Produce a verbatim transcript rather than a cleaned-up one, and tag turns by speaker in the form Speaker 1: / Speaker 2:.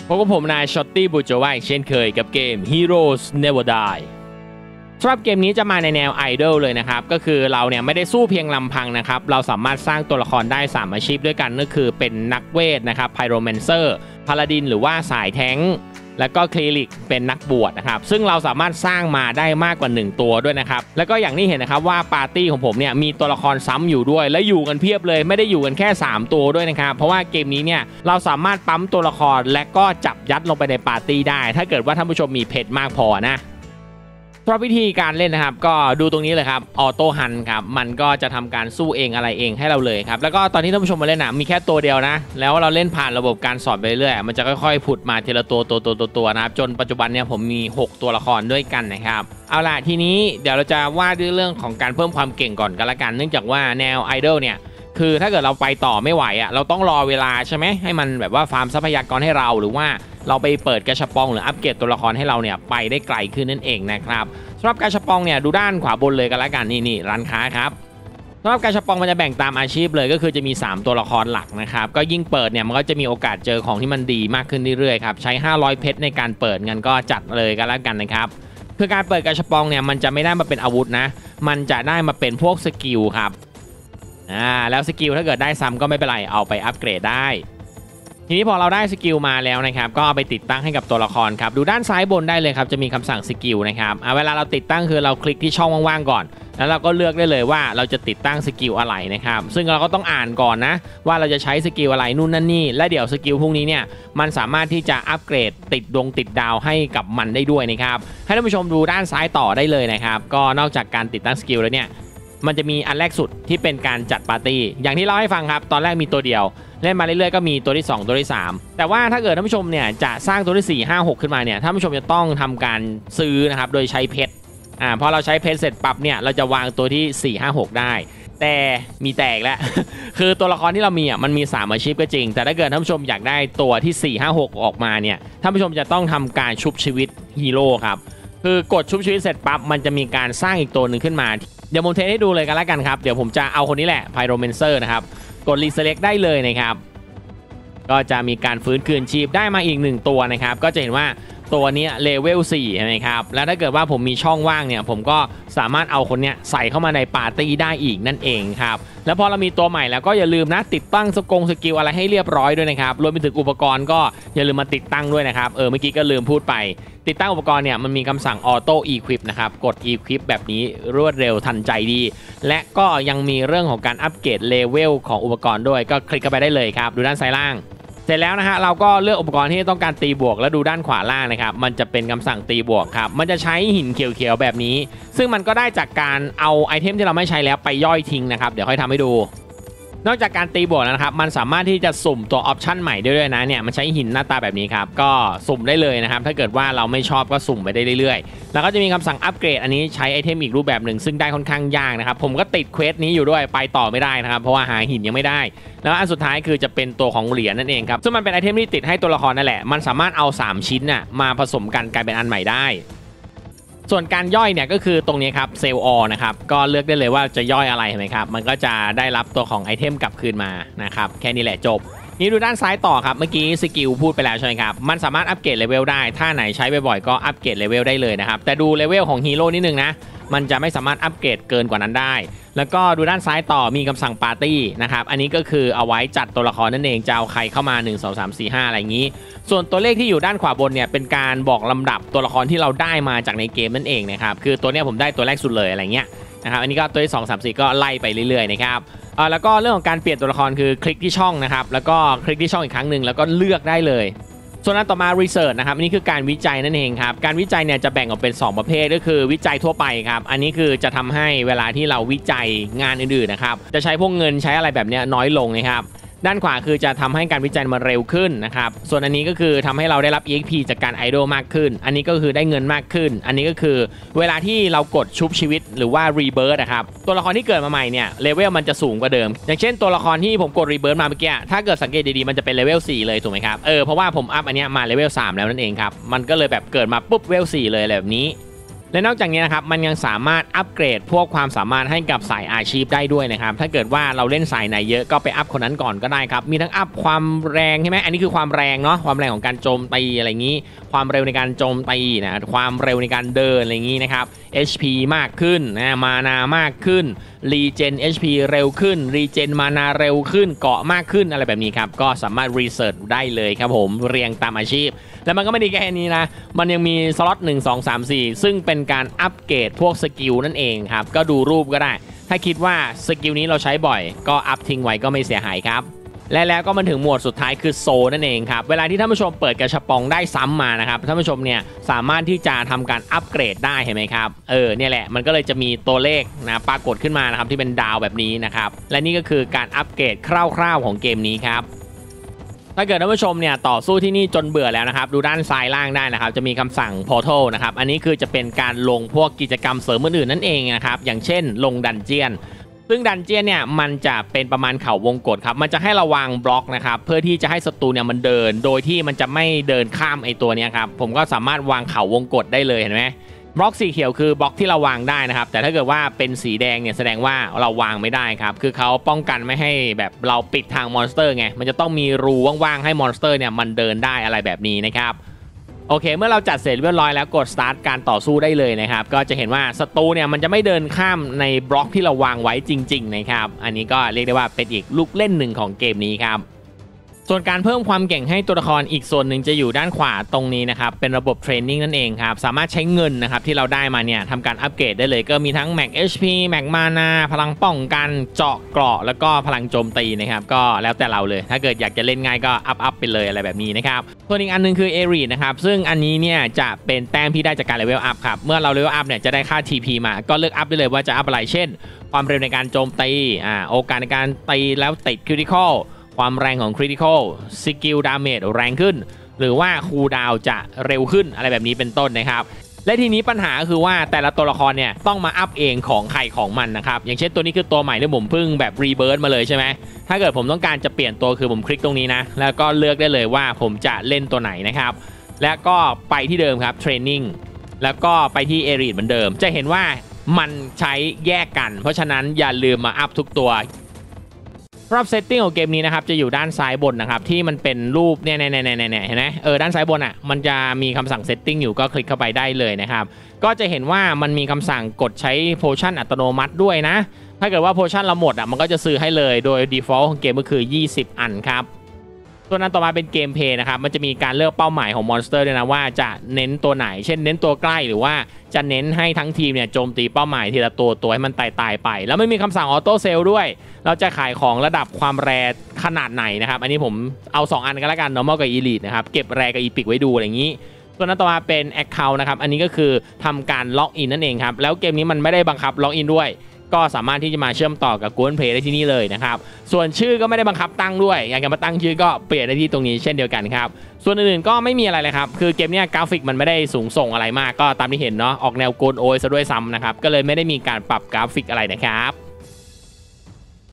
Speaker 1: พบกับผมนายช็อตตี้บูโจวาอีกเช่นเคยกับเกม Heroes Never Die สำหรับเกมนี้จะมาในแนวไอดอลเลยนะครับก็คือเราเนี่ยไม่ได้สู้เพียงลำพังนะครับเราสามารถสร้างตัวละครได้สามอาชีพด้วยกันนั่นคือเป็นนักเวทนะครับไพโรแมนเซอร์พาลาดินหรือว่าสายแท้งแล้วก็คลิลิกเป็นนักบวชนะครับซึ่งเราสามารถสร้างมาได้มากกว่าหนึ่งตัวด้วยนะครับแล้วก็อย่างที่เห็นนะครับว่าปาร์ตี้ของผมเนี่ยมีตัวละครซ้ำอยู่ด้วยและอยู่กันเพียบเลยไม่ได้อยู่กันแค่สามตัวด้วยนะครับเพราะว่าเกมนี้เนี่ยเราสามารถปั๊มตัวละครและก็จับยัดลงไปในปาร์ตี้ได้ถ้าเกิดว่าท่านผู้ชมมีเพชรมากพอนะเพราะวิธีการเล่นนะครับก็ดูตรงนี้เลยครับออโต้ฮันครับมันก็จะทำการสู้เองอะไรเองให้เราเลยครับแล้วก็ตอนที่ท่านผู้ชมมาเล่นนะมีแค่ตัวเดียวนะแล้วเราเล่นผ่านระบบการสอนไปเรื่อยมันจะค่อยๆผุดมาทีละตัวตัวตัวตัวตัวนะครับจนปัจจุบันเนี่ยผมมีหกตัวละครด้วยกันนะครับเอาล่ะทีนี้เดี๋ยวเราจะว่าด้วยเรื่องของการเพิ่มความเก่งก่อนกันละกันเนื่องจากว่าแนวไอดอลเนี่ยคือถ้าเกิดเราไปต่อไม่ไหวอ่ะเราต้องรอเวลาใช่ไหมให้มันแบบว่าฟาร์มทรัพยากรให้เราหรือว่าเราไปเปิดกระชับปองหรืออัปเกรดตัวละครให้เราเนี่ยไปได้ไกลขึ้นนั่นเองนะครับสำหรับกระชับปองเนี่ยดูด้านขวาบนเลยกันละกันนี่นี่ร้านค้าครับสำหรับกระชับปองมันจะแบ่งตามอาชีพเลยก็คือจะมีสามตัวละครหลักนะครับก็ยิ่งเปิดเนี่ยมันก็จะมีโอกาสเจอของที่มันดีมากขึ้นเรื่อยๆครับใช้ห้าร้อยเพชรในการเปิดเงินก็จัดเลยกันละกันนะครับคือการเปิดกระชับปองเนี่ยมันจะไม่ได้มาเป็นอาวุธนะมันจะได้มาเป็นพวกสกิลครับอ่าแล้วสกิลถ้าเกิดได้ซ้ำก็ไม่เป็นไรเอาไปอัปเกรดได้ทีนี้พอเราได้สกิลมาแล้วนะครับก็เอาไปติดตั้งให้กับตัวละครครับดูด้านซ้ายบนได้เลยครับจะมีคำสั่งสกิลนะครับเวลาเราติดตั้งคือเราคลิกที่ช่องว่างๆก่อนแล้วเราก็เลือกได้เลยว่าเราจะติดตั้งสกิลอะไรนะครับซึ่งเราก็ต้องอ่านก่อนนะว่าเราจะใช้สกิลอะไรนู่นนั่นนี่และเดี๋ยวสกิลพวกนี้เนี่ยมันสามารถที่จะอัปเกรดติดดวงติดดาวให้กับมันได้ด้วยนะครับให้ท่านผู้ชมดูด้านซ้ายต่อได้เลยนะครับก็นอกจากการติดตั้งสกิลแล้วเนี่ยมันจะมีอันแรกสุดที่เป็นการจัดปาร์ตี้อย่างที่เล่าให้ฟังครับตอนแรกมีตัวเดียวเล่นมาเรื่อยๆก็มีตัวที่สองตัวที่สามแต่ว่าถ้าเกิดท่านผู้ชมเนี่ยจะสร้างตัวที่สี่ ห้า หกขึ้นมาเนี่ยท่านผู้ชมจะต้องทำการซื้อนะครับโดยใช้เพชรอ่าพอเราใช้เพชรเสร็จปั๊บเนี่ยเราจะวางตัวที่สี่ ห้า หกได้แต่มีแตกแล้ว คือตัวละครที่เรามีอ่ะมันมีสามอาชีพก็จริงแต่ถ้าเกิดท่านผู้ชมอยากได้ตัวที่สี่ ห้า หกออกมาเนี่ยท่านผู้ชมจะต้องทำการชุบชีวิตฮีโร่ครับคือกดชุบชีวิตเสร็จปั๊บมันจะมีการสร้างอีกตัวหนึ่งขึ้นมาเดี๋ยวผมเทให้ดูเลยกันแล้วกันครับเดี๋ยวผมจะเอาคนนี้แหละไพโรแมนเซอร์นะครับกดรีเซเล็กได้เลยนะครับก็จะมีการฟื้นคืนชีพได้มาอีกหนึ่งตัวนะครับก็จะเห็นว่าตัวนี้เลเวลสี่ใช่ไหมครับแล้วถ้าเกิดว่าผมมีช่องว่างเนี่ยผมก็สามารถเอาคนนี้ใส่เข้ามาในปาร์ตี้ได้อีกนั่นเองครับแล้วพอเรามีตัวใหม่แล้วก็อย่าลืมนะติดตั้งสกงสกิลอะไรให้เรียบร้อยด้วยนะครับรวมไปถึงอุปกรณ์ก็อย่าลืมมาติดตั้งด้วยนะครับเออเมื่อกี้ก็ลืมพูดไปติดตั้งอุปกรณ์เนี่ยมันมีคำสั่งออโต้อีควิปนะครับกดอีควิปแบบนี้รวดเร็วทันใจดีและก็ยังมีเรื่องของการอัปเกรดเลเวลของอุปกรณ์ด้วยก็คลิกเข้าไปได้เลยครับดูด้านซ้ายล่างเสร็จแล้วนะฮะเราก็เลือกอุปกรณ์ที่ต้องการตีบวกแล้วดูด้านขวาล่างนะครับมันจะเป็นคำสั่งตีบวกครับมันจะใช้หินเขียวๆแบบนี้ซึ่งมันก็ได้จากการเอาไอเทมที่เราไม่ใช้แล้วไปย่อยทิ้งนะครับเดี๋ยวค่อยทำให้ดูนอกจากการตีบวกแล้วนะครับมันสามารถที่จะสุ่มตัวออปชั่นใหม่ได้ด้วยนะเนี่ยมันใช้หินหน้าตาแบบนี้ครับก็สุ่มได้เลยนะครับถ้าเกิดว่าเราไม่ชอบก็สุ่มไปได้เรื่อยๆแล้วก็จะมีคำสั่งอัปเกรดอันนี้ใช้ไอเทมอีกรูปแบบหนึ่งซึ่งได้ค่อนข้างยากนะครับผมก็ติดเควสนี้อยู่ด้วยไปต่อไม่ได้นะครับเพราะว่าหาหินยังไม่ได้แล้วอันสุดท้ายคือจะเป็นตัวของเหรียญนั่นเองครับซึ่งมันเป็นไอเทมที่ติดให้ตัวละครนั่นแหละมันสามารถเอาสามชิ้นน่ะมาผสมกันกลายเป็นอันใหม่ได้ส่วนการย่อยเนี่ยก็คือตรงนี้ครับเซลล์ออนะครับก็เลือกได้เลยว่าจะย่อยอะไรเห็นไหมครับมันก็จะได้รับตัวของไอเทมกลับคืนมานะครับแค่นี้แหละจบนี่ดูด้านซ้ายต่อครับเมื่อกี้สกิลพูดไปแล้วใช่ไหมครับมันสามารถอัปเกรดเลเวลได้ถ้าไหนใช้บ่อยๆก็อัปเกรดเลเวลได้เลยนะครับแต่ดูเลเวลของฮีโร่นิดนึงนะมันจะไม่สามารถอัปเกรดเกินกว่านั้นได้แล้วก็ดูด้านซ้ายต่อมีคำสั่งปาร์ตี้นะครับอันนี้ก็คือเอาไว้จัดตัวละครนั่นเองจะเอาใครเข้ามาหนึ่ง สอง สาม สี่ ห้าอะไรอย่างนี้ส่วนตัวเลขที่อยู่ด้านขวาบนเนี่ยเป็นการบอกลำดับตัวละครที่เราได้มาจากในเกมนั่นเองนะครับคือตัวนี้ผมได้ตัวแรกสุดเลยอะไรเงี้ยนะครับอันนี้ก็ตัวที่สอง สาม สี่ก็ไล่ไปเรื่อยๆนะครับอ่าแล้วก็เรื่องของการเปลี่ยนตัวละครคือคลิกที่ช่องนะครับแล้วก็คลิกที่ช่องอีกครั้งหนึ่งแล้วก็เลือกได้เลยส่วนนั้นต่อมา research นะครับอันนี้คือการวิจัยนั่นเองครับการวิจัยเนี่ยจะแบ่งออกเป็นสองประเภทก็คือวิจัยทั่วไปครับอันนี้คือจะทำให้เวลาที่เราวิจัยงานอื่นๆนะครับจะใช้พวกเงินใช้อะไรแบบนี้น้อยลงนะครับด้านขวาคือจะทำให้การวิจัยมันเร็วขึ้นนะครับส่วนอันนี้ก็คือทำให้เราได้รับ อี เอ็กซ์ พี จากการไอดอลมากขึ้นอันนี้ก็คือได้เงินมากขึ้นอันนี้ก็คือเวลาที่เรากดชุบชีวิตหรือว่ารีเบิร์ตนะครับตัวละครที่เกิดมาใหม่เนี่ยเลเวลมันจะสูงกว่าเดิมอย่างเช่นตัวละครที่ผมกดรีเบิร์ตมาเมื่อกี้ถ้าเกิดสังเกตดีๆมันจะเป็นเลเวลสี่เลยถูกไหมครับเออเพราะว่าผมอัพอันนี้มาเลเวลสามแล้วนั่นเองครับมันก็เลยแบบเกิดมาปุ๊บเลเวลสี่เลยแบบนี้และนอกจากนี้นะครับมันยังสามารถอัปเกรดพวกความสามารถให้กับสายอาชีพได้ด้วยนะครับถ้าเกิดว่าเราเล่นสายไหนเยอะก็ไปอัพคนนั้นก่อนก็ได้ครับมีทั้งอัพความแรงใช่ไหมอันนี้คือความแรงเนาะความแรงของการโจมตีอะไรอย่างนี้ความเร็วในการโจมตีนะความเร็วในการเดินอะไรอย่างนี้นะครับ เอช พี มากขึ้นนะมานามากขึ้นรีเจน เอช พี เร็วขึ้นรีเจนมานาเร็วขึ้นเกาะมากขึ้นอะไรแบบนี้ครับก็สามารถรีเสิร์ชได้เลยครับผมเรียงตามอาชีพแล้วมันก็ไม่ได้แค่นี้นะมันยังมีสล็อตหนึ่ง สอง สาม สี่ซึ่งเป็นการอัปเกรดพวกสกิลนั่นเองครับก็ดูรูปก็ได้ถ้าคิดว่าสกิลนี้เราใช้บ่อยก็อัพทิ้งไว้ก็ไม่เสียหายครับและแล้วก็มาถึงหมวดสุดท้ายคือโซนั่นเองครับเวลาที่ท่านผู้ชมเปิดกระชับปองได้ซ้ำมานะครับท่านผู้ชมเนี่ยสามารถที่จะทำการอัปเกรดได้เห็นไหมครับเออเนี่ยแหละมันก็เลยจะมีตัวเลขนะปรากฏขึ้นมานะครับที่เป็นดาวแบบนี้นะครับและนี่ก็คือการอัปเกรดคร่าวๆของเกมนี้ครับถ้าเกิดท่านผู้ชมเนี่ยต่อสู้ที่นี่จนเบื่อแล้วนะครับดูด้านซ้ายล่างได้นะครับจะมีคำสั่ง Portal นะครับอันนี้คือจะเป็นการลงพวกกิจกรรมเสริมอื่นๆนั่นเองนะครับอย่างเช่นลงดันเจียนซึ่งดันเจียนเนี่ยมันจะเป็นประมาณเขาวงกฏครับมันจะให้ระวังบล็อกนะครับเพื่อที่จะให้ศัตรูเนี่ยมันเดินโดยที่มันจะไม่เดินข้ามไอตัวนี้ครับผมก็สามารถวางเขาวงกฏได้เลยเห็นไหมบล็อกสีเขียวคือบล็อกที่เราวางได้นะครับแต่ถ้าเกิดว่าเป็นสีแดงเนี่ยแสดงว่าเราวางไม่ได้ครับคือเขาป้องกันไม่ให้แบบเราปิดทางมอนสเตอร์ไงมันจะต้องมีรูว่างๆให้มอนสเตอร์เนี่ยมันเดินได้อะไรแบบนี้นะครับโอเคเมื่อเราจัดเสร็จเรียบร้อยแล้วกด start การต่อสู้ได้เลยนะครับก็จะเห็นว่าศัตรูเนี่ยมันจะไม่เดินข้ามในบล็อกที่เราวางไว้จริงๆนะครับอันนี้ก็เรียกได้ว่าเป็นอีกลูกเล่นหนึ่งของเกมนี้ครับส่วนการเพิ่มความเก่งให้ตัวละครอีกส่วนหนึ่งจะอยู่ด้านขวาตรงนี้นะครับเป็นระบบเทรนนิ่งนั่นเองครับสามารถใช้เงินนะครับที่เราได้มาเนี่ยทำการอัปเกรดได้เลยก็มีทั้งแม็ก เอช พี แม็กมานาพลังป้องกันเจาะเกราะแล้วก็พลังโจมตีนะครับก็แล้วแต่เราเลยถ้าเกิดอยากจะเล่นง่ายก็อัพอัพไปเลยอะไรแบบนี้นะครับส่วนอีกอันนึงคือเอรีนะครับซึ่งอันนี้เนี่ยจะเป็นแต้มที่ได้จากการเลเวลอัพครับเมื่อเราเลเวลอัพเนี่ยจะได้ค่า ที พี มาก็เลือกอัพได้เลยว่าจะอัพอะไรเช่นความเร็วในการโจมตีอ่าโอกาสในการตีแล้วติดคริติคอลความแรงของ Critical Skill Damage แรงขึ้นหรือว่าคูลดาวน์จะเร็วขึ้นอะไรแบบนี้เป็นต้นนะครับและทีนี้ปัญหาคือว่าแต่ละตัวละครเนี่ยต้องมาอัพเองของใครของมันนะครับอย่างเช่นตัวนี้คือตัวใหม่ที่ผมเพิ่งแบบรีเบิร์ตมาเลยใช่ไหมถ้าเกิดผมต้องการจะเปลี่ยนตัวคือผมคลิกตรงนี้นะแล้วก็เลือกได้เลยว่าผมจะเล่นตัวไหนนะครับแล้วก็ไปที่เดิมครับ Training แล้วก็ไปที่ Elite เหมือนเดิมจะเห็นว่ามันใช้แยกกันเพราะฉะนั้นอย่าลืมมาอัพทุกตัวสำหรับเซตติ้งของเกมนี้นะครับจะอยู่ด้านซ้ายบนนะครับที่มันเป็นรูปเนี่ยเนี่ยเนี่ยเห็นไหมเออด้านซ้ายบนอ่ะมันจะมีคำสั่งเซตติ้งอยู่ก็คลิกเข้าไปได้เลยนะครับก็จะเห็นว่ามันมีคำสั่งกดใช้โพชั่นอัตโนมัติด้วยนะถ้าเกิดว่าโพชั่นเราหมดอ่ะมันก็จะซื้อให้เลยโดย default ของเกมก็คือยี่สิบอันครับส่วนนั้นต่อมาเป็นเกมเพลย์นะครับมันจะมีการเลือกเป้าหมายของมอนสเตอร์ด้วยนะว่าจะเน้นตัวไหนเช่นเน้นตัวใกล้หรือว่าจะเน้นให้ทั้งทีมเนี่ยโจมตีเป้าหมายทีละตัวตัวให้มันตายตายไปแล้วไม่มีคำสั่งออโต้เซลด้วยเราจะขายของระดับความแรขนาดไหนนะครับอันนี้ผมเอาสองอันกันแล้วกัน normal กับ elite นะครับเก็บแรกับ epic ไว้ดูอะไรอย่างนี้ส่วนนั้นต่อมาเป็น account นะครับอันนี้ก็คือทำการล็อกอินนั่นเองครับแล้วเกมนี้มันไม่ได้บังคับล็อกอินด้วยก็สามารถที่จะมาเชื่อมต่อกับ Google Play ได้ที่นี่เลยนะครับส่วนชื่อก็ไม่ได้บังคับตั้งด้วยอยากจะมาตั้งชื่อก็เปลี่ยนได้ที่ตรงนี้เช่นเดียวกันครับส่วนอื่นๆก็ไม่มีอะไรเลยครับคือเกมนี้กราฟิกมันไม่ได้สูงส่งอะไรมากก็ตามที่เห็นเนาะออกแนวโกลด์โอยซะด้วยซ้ำนะครับก็เลยไม่ได้มีการปรับกราฟิกอะไรนะครับ